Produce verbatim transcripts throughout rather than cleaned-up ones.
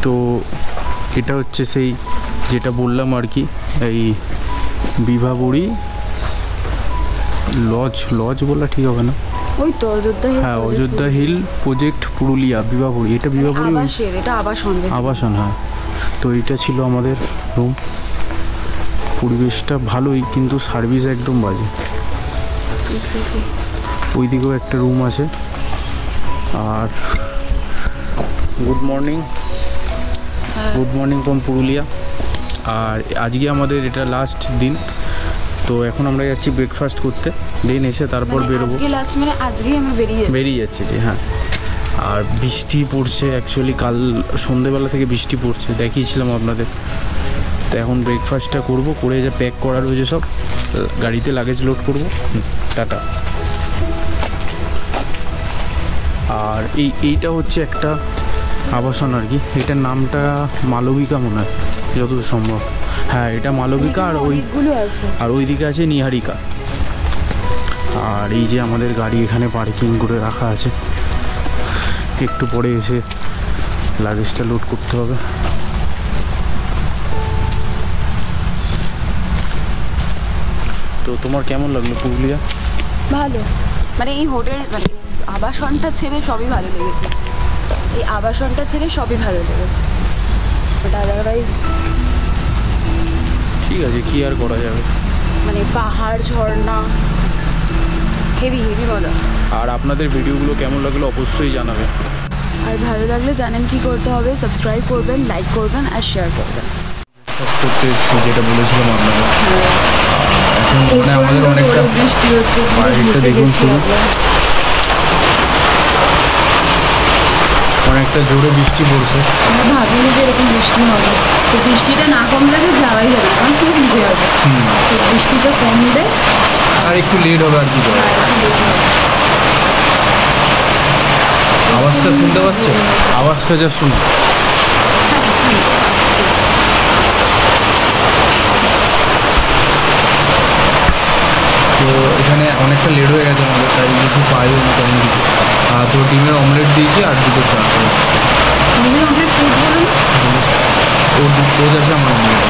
তো এটা হচ্ছে সেই যেটা বললাম আর কি, এই বিভাবুড়ি লজ, লজ বলা ঠিক হবে না, ওই তো অযোধ্যা হিল। হ্যাঁ অযোধ্যা হিল প্রজেক্ট পুরুলিয়া বিভাবুড়ি। এটা বিভাবুড়ি এটা আবাসন, আবাসন হ্যাঁ। তো এটা ছিল আমাদের রুম। পরিবেশটা ভালোই, কিন্তু সার্ভিস একদম বাজে। ওই দিকেও একটা রুম আছে। আর good morning, good morning from Purulia. আর আজকে আমাদের এটা লাস্ট দিন, তো এখন আমরা যাচ্ছি ব্রেকফাস্ট করতে, দেন এসে তারপর বেরোবো। মানে আজকেই আমরা বেরিয়ে বেরিয়ে যাচ্ছি যে হ্যাঁ। আর বৃষ্টি পড়ছে, অ্যাকচুয়ালি কাল সন্ধেবেলা থেকে বৃষ্টি পড়ছে, দেখিয়েছিলাম আপনাদের। তো এখন ব্রেকফাস্টটা করব, করে যা প্যাক করা রয়েছে সব গাড়িতে লাগেজ লোড করব। টাটা। আর এই এইটা হচ্ছে একটা আবাসন আর কি, এটার নামটা মালবিকা মনে হয় যতদূর সম্ভব। হ্যাঁ এটা মালবিকা। আর ওই আর ওইদিকে আছে নিহারিকা। আর এই যে আমাদের গাড়ি এখানে পার্কিং করে রাখা আছে, একটু পরে এসে লাগেজটা লোড করতে হবে। তো তোমার কেমন লাগলো পুরুলিয়া? ভালো, মানে এই হোটেল মানে আবাসনটা ছেড়ে সবই ভালো লেগেছে। এই আবাসনটা ছেড়ে সবই ভালো লেগেছে, বাট আদারওয়াইজ ঠিক আছে, কি আর করা যাবে। মানে পাহাড়, ঝর্ণা, হেভি হেভি মজা। আর আপনাদের ভিডিওগুলো কেমন লাগলো অবশ্যই জানাবেন। আর ভালো লাগলে জানেন কি করতে হবে, সাবস্ক্রাইব করবেন, লাইক করবেন আর শেয়ার করবেন। ফার্স্ট করতে এসেছি যেটা বলেছিলাম আপনাদের। এখন মানে আমাদের অনেকটা বৃষ্টি হচ্ছে, বাইরেটা দেখুন শুরু, অনেকটা জোরে বৃষ্টি পড়ছে। আমরা ভাবিনি যে এরকম বৃষ্টি হবে, তো বৃষ্টিটা না কমলে তো যাওয়াই যাবে না, কারণ খুব ভিজে হবে। তো বৃষ্টিটা কমলে আর একটু লেট হবে আর কি। আওয়াজটা শুনতে পাচ্ছে, আওয়াজটা যা শুনো। তো এখানে অনেকটা লেট হয়ে গেছে আমাদের, তাই কিছু পাইও না তেমন কিছু। তো ডিমের অমলেট দিয়েছি আর দুটো চা। ডিমের অমলেট পোজ বলেন, ওর দু পোজ আছে আমার অমলেট।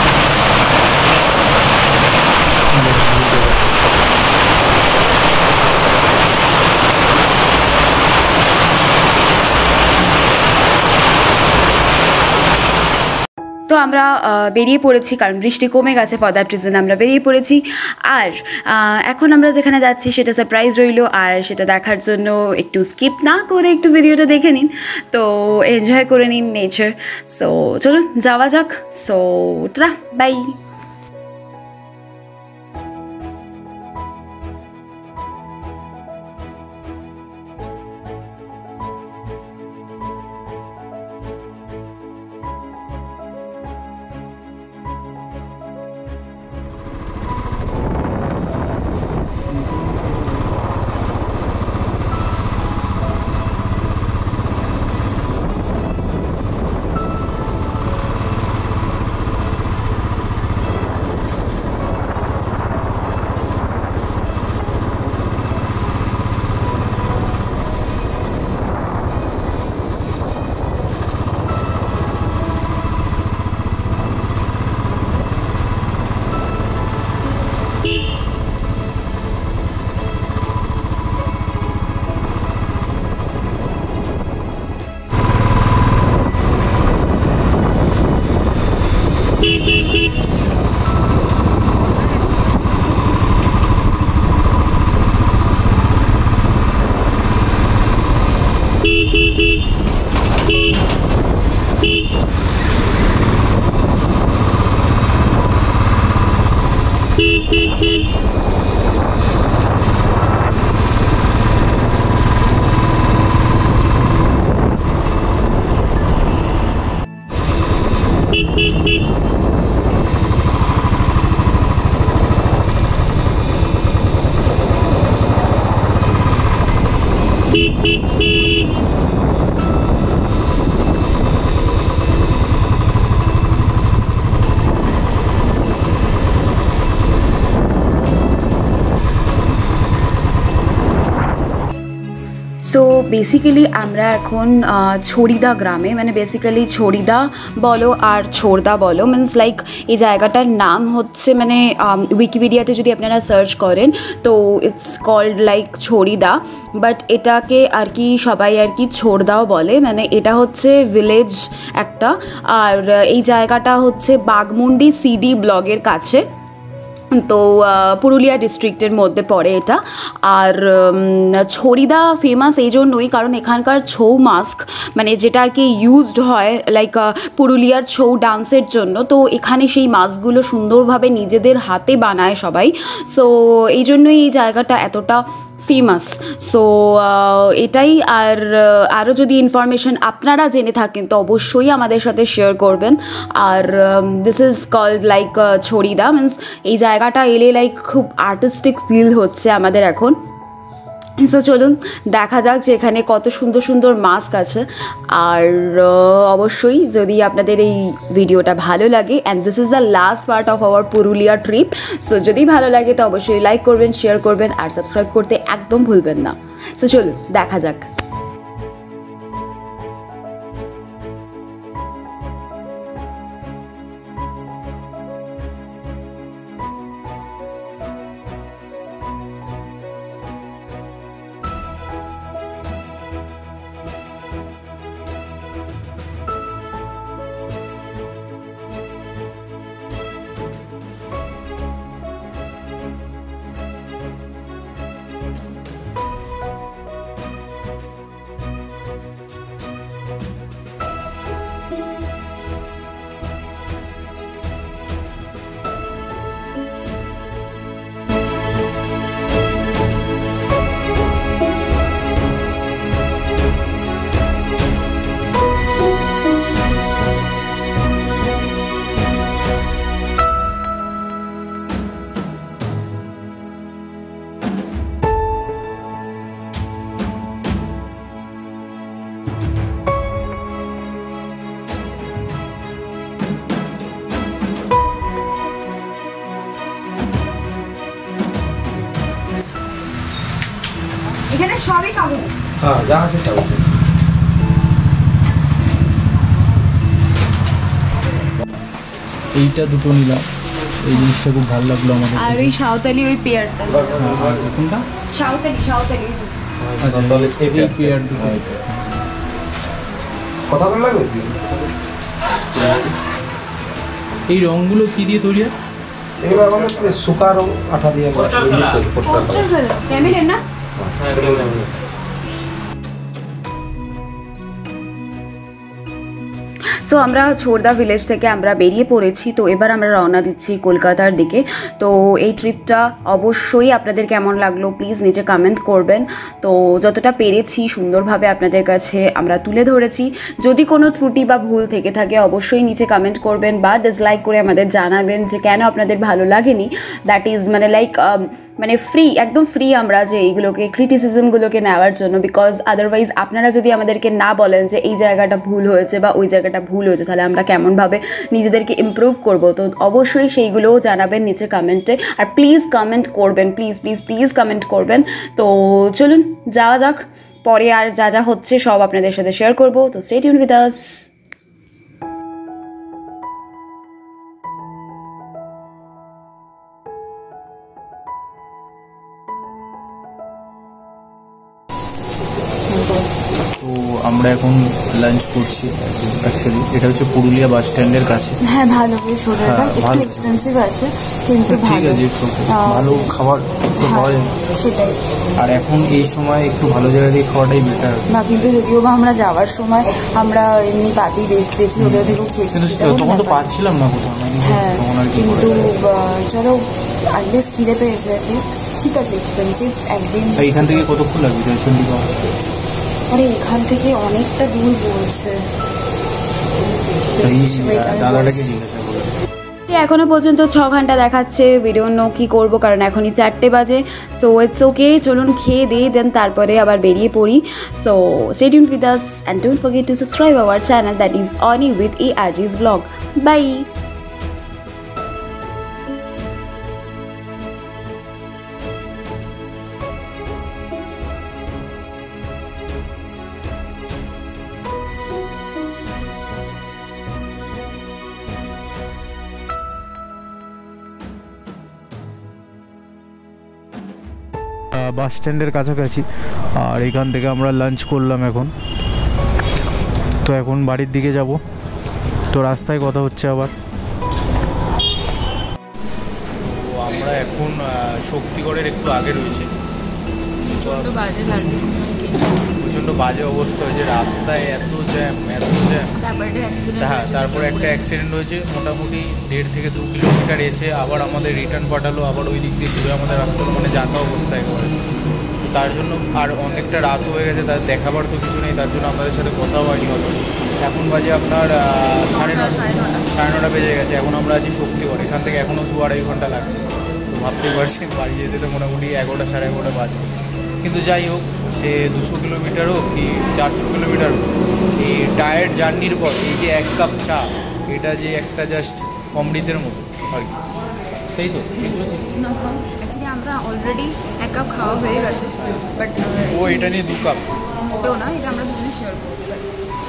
তো আমরা বেরিয়ে পড়েছি, কারণ বৃষ্টি কমে গেছে, ফর দ্যাট রিজন আমরা বেরিয়ে পড়েছি। আর এখন আমরা যেখানে যাচ্ছি সেটা সারপ্রাইজ রইল, আর সেটা দেখার জন্য একটু স্কিপ না করে একটু ভিডিওটা দেখে নিন, তো এনজয় করে নিন নেচার। সো চলুন যাওয়া যাক। So tata, bye. So basically আমরা এখন ছড়িদা গ্রামে, মানে বেসিক্যালি ছড়িদা বলো আর ছোড়দা বলো, মিনস লাইক এই জায়গাটার নাম হচ্ছে, মানে উইকিপিডিয়াতে যদি আপনারা সার্চ করেন তো it's called like Chorida, but এটাকে আর কি সবাই আর কি ছোড়দাও বলে, মানে এটা হচ্ছে ভিলেজ একটা। আর এই জায়গাটা হচ্ছে বাঘমুন্ডি সিডি ব্লগের কাছে, তো পুরুলিয়া ডিস্ট্রিক্টের মধ্যে পড়ে এটা। আর ছড়িদা ফেমাস এই জন্যই কারণ এখানকার ছৌ মাস্ক, মানে যেটা আর কি ইউজড হয় লাইক পুরুলিয়ার ছৌ ডান্সের জন্য, তো এখানে সেই মাস্কগুলো সুন্দরভাবে নিজেদের হাতে বানায় সবাই। সো এই জন্যই এই জায়গাটা এতটা ফেমাস। সো এটাই। আর আরও যদি ইনফরমেশন আপনারা জেনে থাকেন তো অবশ্যই আমাদের সাথে শেয়ার করবেন। আর this is called like Chorida, means এই জায়গাটা এলে লাইক খুব আর্টিস্টিক ফিল হচ্ছে আমাদের এখন। সো চলুন দেখা যাক যে এখানে কত সুন্দর সুন্দর মাস্ক আছে। আর অবশ্যই যদি আপনাদের এই ভিডিওটা ভালো লাগে, and this is the last part of our Purulia trip, so যদি ভালো লাগে তো অবশ্যই লাইক করবেন, শেয়ার করবেন আর সাবস্ক্রাইব করতে একদম ভুলবেন না। সো চলুন দেখা যাক। এখানে সবই কাগজ, হ্যাঁ যা আছে সব আছে। এইটা দুটো নিলাম, এই জিনিসটা খুব ভালো লাগলো আমাদের। আর ওই সাঁওতালি ওই পেয়ারটা, আর কোনটা? সাঁওতালি সাঁওতালি এই পেয়ার দুটো কথা ভালো লাগবে। এই রংগুলো কি দিয়ে তৈরি হয়? এগুলো আমাদের শুকা রং আঠা দিয়ে ক্যামেলের না। সো আমরা ছোড়দা ভিলেজ থেকে আমরা বেরিয়ে পড়েছি, তো এবার আমরা রওনা দিচ্ছি কলকাতার দিকে। তো এই ট্রিপটা অবশ্যই আপনাদের কেমন লাগলো প্লিজ নিচে কমেন্ট করবেন। তো যতটা পেরেছি সুন্দরভাবে আপনাদের কাছে আমরা তুলে ধরেছি। যদি কোনো ত্রুটি বা ভুল থেকে থাকে অবশ্যই নিচে কমেন্ট করবেন বা ডিসলাইক করে আমাদের জানাবেন যে কেন আপনাদের ভালো লাগেনি। দ্যাট ইজ মানে লাইক মানে ফ্রি, একদম ফ্রি আমরা যে এইগুলোকে ক্রিটিসিজমগুলোকে নেওয়ার জন্য, বিকজ আদারওয়াইজ আপনারা যদি আমাদেরকে না বলেন যে এই জায়গাটা ভুল হয়েছে বা ওই জায়গাটা ভুল হয়েছে তাহলে আমরা কেমনভাবে নিজেদেরকে ইমপ্রুভ করব। তো অবশ্যই সেইগুলোও জানাবেন নিচে কমেন্টে। আর প্লিজ কমেন্ট করবেন, প্লিজ প্লিজ প্লিজ কমেন্ট করবেন। তো চলুন যাওয়া যাক, পরে আর যা যা হচ্ছে সব আপনাদের সাথে শেয়ার করবো। তো স্টে টিউন উইথ আস। তো আমরা এখন লাঞ্চ করছি। অ্যাকচুয়ালি এটা হচ্ছে পুরুলিয়া বাস স্ট্যান্ডের কাছে। হ্যাঁ ভালো বেশ, ওটা হ্যাঁ, একটু ভালো। এক্সপেন্সিভ আছে কিন্তু ঠিক ভালো। আছে, it's okay। ভালো খাবার তো পাওয়া যায়। সেটাই আর এখন এই সময় একটু ভালো জায়গা দিয়ে খাওয়াটাই বেটার। না, কিন্তু যদিও বা আমরা যাওয়ার সময় আমরা এমনি পাতি দেশ দেশি হোটেল থেকেও খেয়েছি, কিন্তু সেটা কোনো তখন তো ব্যাপার না। পাচ্ছিলাম না কোথাও, নাকি হ্যাঁ তখন আর কি কিন্তু করা যায়। আহ, চলো অ্যাটলিস্ট খিদে পেয়েছে, অ্যাটলিস্ট ঠিক আছে এক্সপেন্সিভ একদিন। আর এখান থেকে কতক্ষণ লাগবে জয়চন্ডী? আরে এখান থেকে অনেকটা দূর বলছে। দাদাটাকে জিজ্ঞাসা করবো। এখনো পর্যন্ত ছ ঘন্টা দেখাচ্ছে, ভিডিও নো কী করবো কারণ এখনই চারটে বাজে। সো ইটস ওকে, চলুন খেয়ে দিয়ে দেন তারপরে আবার বেরিয়ে পড়ি। So stay tuned with us and don't forget to subscribe our channel, that is Oni with A R G's blog. Bye. Bus স্ট্যান্ডের কাছাকাছি। আর এখান থেকে আমরা লাঞ্চ করলাম এখন, তো এখন বাড়ির দিকে যাব। তো রাস্তায় কথা হচ্ছে আবার। তো আমরা এখন শক্তিগড়ের একটু আগে রয়েছে। প্রচণ্ড বাজে লাগছে, প্রচণ্ড বাজে অবস্থা হয়েছে, রাস্তায় এত জ্যাম এত জ্যাম। হ্যাঁ, তারপরে একটা অ্যাক্সিডেন্ট হয়েছে মোটামুটি দেড় থেকে দু কিলোমিটার এসে আবার আমাদের রিটার্ন পাঠালো, আবার ওই দিক দিয়ে ঘুরে আমাদের রাস্তা মানে যাতা অবস্থা একেবারে। তো তার জন্য আর অনেকটা রাত হয়ে গেছে, তার দেখাবার তো কিছু নেই, তার জন্য আপনাদের সাথে কথাও হয়নি হতো। এখন বাজে আপনার সাড়ে নটা সাড়ে নটা বেজে গেছে। এখন আমরা আছি শক্তিগড়, এখান থেকে এখনও দু আড়াই ঘন্টা লাগবে। তো ভাবতেই পারছি বাড়ি যেতে তো মোটামুটি এগারোটা সাড়ে এগারোটা বাজে। কিন্তু যাই হোক, সে দুশো কিলোমিটার হোক কি চারশো কিলোমিটার হোক, এই টায়ার্ড জার্নির পর এই যে এক কাপ চা, এটা যে একটা জাস্ট অমৃতের মতো আর কি, তাই তো? ঠিক বলেছি? না, অ্যাকচুয়ালি আমরা অলরেডি এক কাপ খাওয়া হয়ে গেছে, বাট ও এটা নিয়ে দু কাপ মোটেও না, এটা আমরা দুজনে শেয়ার করবো ব্যাস।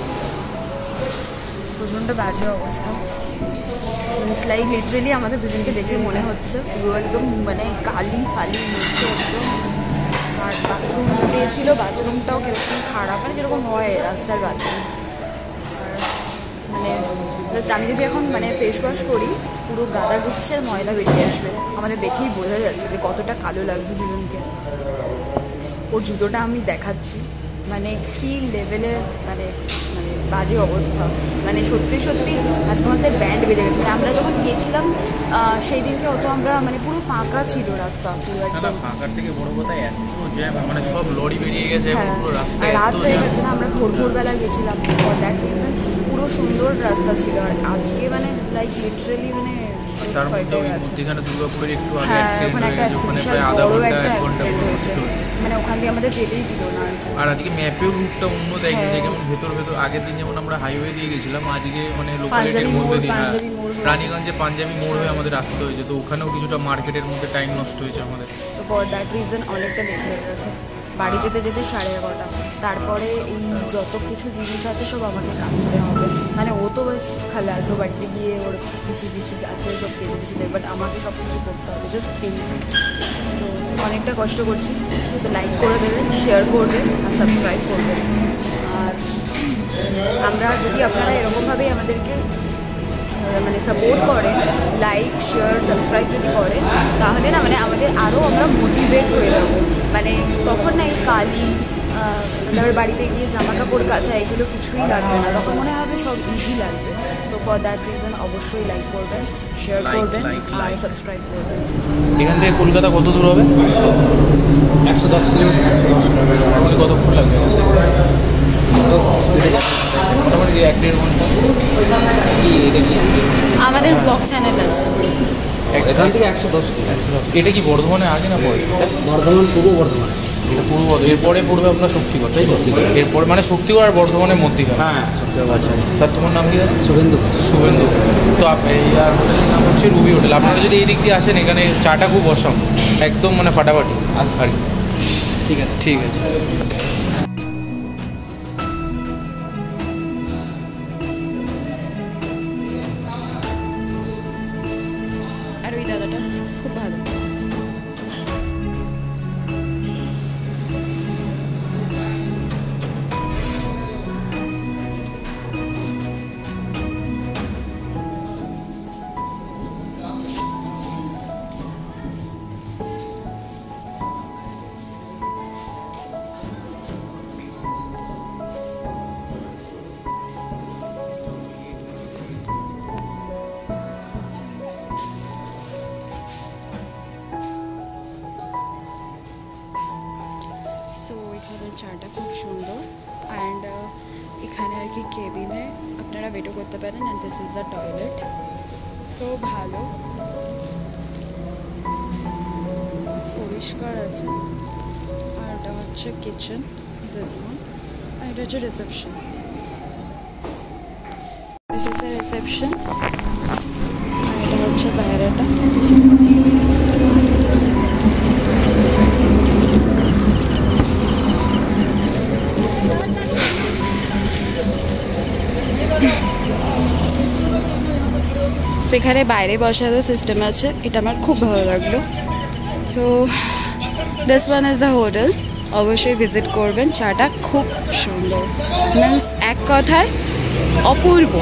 প্রচণ্ড বাজে অবস্থা, মিনস লাইক লিটারেলি আমাদের দুজনকে দেখে মনে হচ্ছে পুরো একদম মানে কালি ফালি মধ্যে একদম। আর বাথরুম পেয়েছিল, বাথরুমটাও কীরকম খারাপ, মানে যেরকম হয় রাস্তার বাথরুম। আর মানে জাস্ট আমি যদি এখন মানে ফেস ওয়াশ করি পুরো গাদা গুচ্ছের ময়লা বেরিয়ে আসবে। আমাদের দেখেই বোঝা যাচ্ছে যে কতটা কালো লাগছে দুজনকে। ওর জুতোটা আমি দেখাচ্ছি, মানে কী লেভেলের মানে মানে বাজে অবস্থা। মানে সত্যি সত্যি আজকে আমাদের ব্যান্ড বেজে গেছে। মানে আমরা যখন গিয়েছিলাম সেই দিনকে অত আমরা মানে পুরো ফাঁকা ছিল রাস্তা, পুরো একদম ফাঁকার থেকে বড় কথা এত জ্যাম, মানে সব লরি বেরিয়ে গেছে হ্যাঁ। পুরো রাস্তা, আর রাত হয়ে গেছে না, আমরা ভোর ভোরবেলা গেছিলাম, ফর দ্যাট রিজন পুরো সুন্দর রাস্তা ছিল। আর আজকে মানে লাইক লিটারেলি মানে তার মধ্যে ওই মধ্যখানে দুর্গাপুরের একটু আগে হ্যাঁ, অ্যাক্সিডেন্ট ওখানে হয়ে একটা গেছে, ওখানে বিশাল প্রায় আধা বড় ঘন্টা একটা এক ঘন্টা অ্যাক্সিডেন্ট হয়েছে, মানে ওখান দিয়ে আমাদের যেতেই দিল না আর কি। আর আজকে ম্যাপেও রুটটা অন্য দেখেছে, হ্যাঁ। যেমন ভেতর ভেতর আগের দিন যেমন আমরা হাইওয়ে দিয়ে গেছিলাম, আজকে মানে লোকালিটির পাঞ্জাবি মধ্যে মোড়, দিয়ে হ্যাঁ, পাঞ্জাবি মোড় হয়ে। রানীগঞ্জে পাঞ্জাবি মোড় হয়ে আমাদের আসতে হয়েছে। তো ওখানেও কিছুটা মার্কেটের মধ্যে টাইম নষ্ট হয়েছে আমাদের। তো ফর দ্যাট রিজন অনেকটা লেট হয়ে গেছে, বাড়ি যেতে যেতে সাড়ে এগারোটা। তারপরে এই যত কিছু জিনিস আছে সব আমাকে কাচতে হবে, মানে ও তো বাস খালাস, ও বাড়িতে গিয়ে ওর পিসি পিসি আছে সব কেচে পিসি দেবে, বাট আমাকে সব কিছু করতে হবে, জাস্ট থিঙ্ক। সো অনেকটা কষ্ট করছি। সো লাইক করে দেবেন, শেয়ার করবেন আর সাবস্ক্রাইব করবেন। আর আমরা যদি আপনারা এরকমভাবেই আমাদেরকে মানে সাপোর্ট করেন, লাইক শেয়ার সাবস্ক্রাইব যদি করেন, তাহলে না মানে আমাদের আরও আমরা মোটিভেট হয়ে যাবো। মানে তখন না এই কালি তারপরে বাড়িতে গিয়ে জামা কাপড় কাচা এগুলো কিছুই লাগবে না, তখন মনে হবে সব ইজি লাগবে। তো ফর দ্যাট রিজন অবশ্যই লাইক করবেন, শেয়ার করবেন আর সাবস্ক্রাইব করবেন। এখান থেকে কলকাতা কত দূর হবে? একশো দশ কিলোমিটার একশো কতক্ষণ লাগবে? মোটামুটি এক দেড় ঘন্টা। আমাদের ব্লগ চ্যানেল আছে এখান থেকে একশো দশ এটা কি বর্ধমানে আগে না পরে? বর্ধমান, পূর্ব বর্ধমান। এটা পূর্ব বর্ধমান, এরপরে পড়বে আপনার শক্তিগড়, তাই তো? এরপরে মানে শক্তিগড় আর বর্ধমানের মধ্যেখানে। হ্যাঁ, আচ্ছা আচ্ছা। তার তোমার নাম কি আছে? শুভেন্দু। শুভেন্দু। তো এই আর হোটেলের নাম হচ্ছে রুবি হোটেল। আপনারা যদি এই দিক দিয়ে আসেন, এখানে চাটা খুব অসম, একদম মানে ফাটাফাটি আর কি। ঠিক আছে ঠিক আছে। আর ওই দাদাটা খুব ভালো। সো এখানে চাটা খুব সুন্দর, অ্যান্ড এখানে আর কি কেবিনে আপনারা ওয়েটও করতে পারেন। And this is the toilet, so ভালো পরিষ্কার আছে। আর এটা হচ্ছে কিচেন, দিস ওয়ান। আর এটা হচ্ছে reception, this is the reception. আর এটা হচ্ছে বাইরেটা। সেখানে বাইরে বসারও সিস্টেম আছে, এটা আমার খুব ভালো লাগলো। তো this one is a hotel, অবশ্যই ভিজিট করবেন। চাটা খুব সুন্দর, মিন্স এক কথায় অপূর্ব।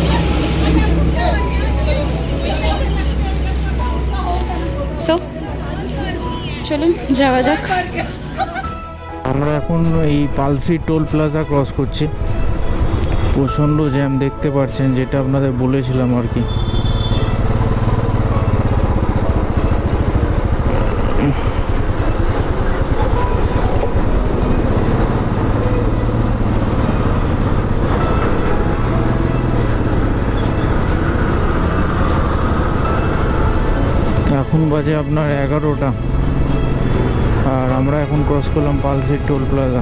সো চলুন যাওয়া যাক। আমরা এখন এই পালসি টোল প্লাজা ক্রস করছি। প্রচণ্ড জ্যাম দেখতে পাচ্ছেন, যেটা আপনাদের বলেছিলাম আর কি। এখন বাজে আপনার এগারোটা, আর আমরা এখন ক্রস করলাম পালসি টোল প্লাজা।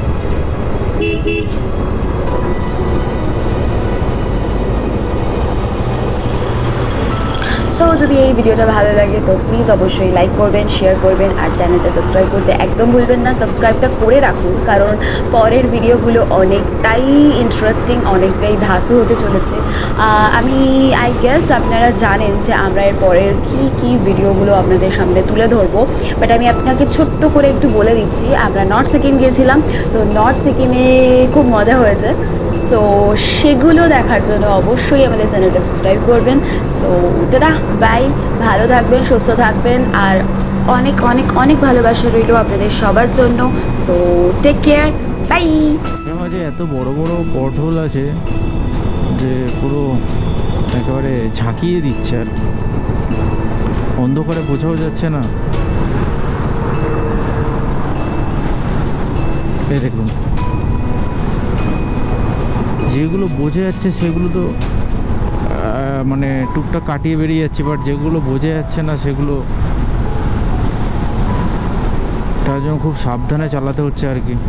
সো যদি এই ভিডিওটা ভালো লাগে তো প্লিজ অবশ্যই লাইক করবেন, শেয়ার করবেন, আর চ্যানেলটা সাবস্ক্রাইব করতে একদম ভুলবেন না। সাবস্ক্রাইবটা করে রাখুন, কারণ পরের ভিডিওগুলো অনেকটাই ইন্টারেস্টিং, অনেকটাই ধাসু হতে চলেছে। আমি আই গেস আপনারা জানেন যে আমরা এর পরের কী কী ভিডিওগুলো আপনাদের সামনে তুলে ধরবো, বাট আমি আপনাকে ছোট্ট করে একটু বলে দিচ্ছি। আমরা নর্থ সিকিম গিয়েছিলাম, তো নর্থ সিকিমে খুব মজা হয়েছে। সো সেগুলো দেখার জন্য অবশ্যই আমাদের চ্যানেলটা সাবস্ক্রাইব করবেন। সো টাটা, বাই, ভালো থাকবেন, সুস্থ থাকবেন, আর অনেক অনেক অনেক ভালোবাসা রইল আপনাদের সবার জন্য। So take care, bye. মাঝে এত বড় বড় পটহোল আছে যে পুরো একেবারে ঝাঁকিয়ে দিচ্ছে, আর অন্ধকারে বোঝাও যাচ্ছে না। এই দেখুন, যেগুলো বোঝা যাচ্ছে সেগুলো তো মানে টুকটাক কাটিয়ে বেরিয়ে যাচ্ছে, বাট যেগুলো বোঝা যাচ্ছে না সেগুলো তার জন্য খুব সাবধানে চালাতে হচ্ছে আর কি।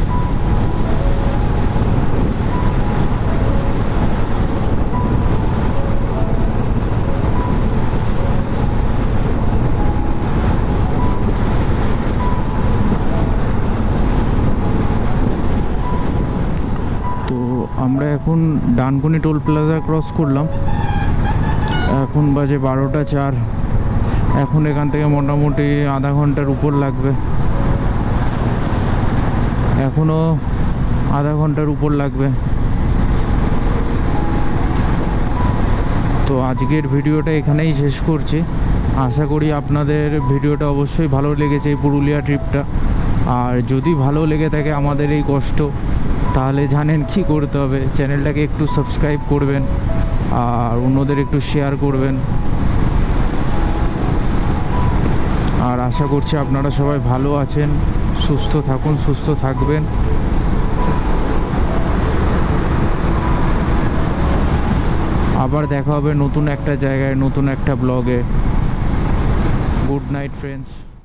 আমরা এখন ডানকুনি টোল প্লাজা ক্রস করলাম। এখন বাজে বারোটা চার। এখন এখান থেকে মোটামুটি আধা ঘন্টার উপর লাগবে, এখনও আধা ঘন্টার উপর লাগবে। তো আজকের ভিডিওটা এখানেই শেষ করছি। আশা করি আপনাদের ভিডিওটা অবশ্যই ভালো লেগেছে, এই পুরুলিয়া ট্রিপটা। আর যদি ভালো লেগে থাকে আমাদের এই কষ্ট, তাহলে জানেন কি করতে হবে। চ্যানেলটাকে একটু সাবস্ক্রাইব করবেন আর অন্যদের একটু শেয়ার করবেন। আর আশা করছি আপনারা সবাই ভালো আছেন, সুস্থ থাকুন, সুস্থ থাকবেন। আবার দেখা হবে নতুন একটা জায়গায়, নতুন একটা ব্লগে। Good night friends.